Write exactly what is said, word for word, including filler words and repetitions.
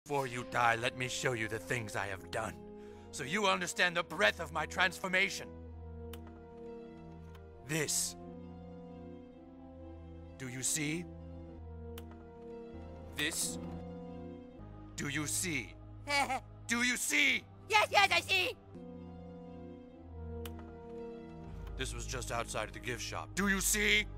Before you die, let me show you the things I have done, so you understand the breadth of my transformation. This. Do you see? This. Do you see? Do you see? Yes, yes, I see! This was just outside of the gift shop. Do you see?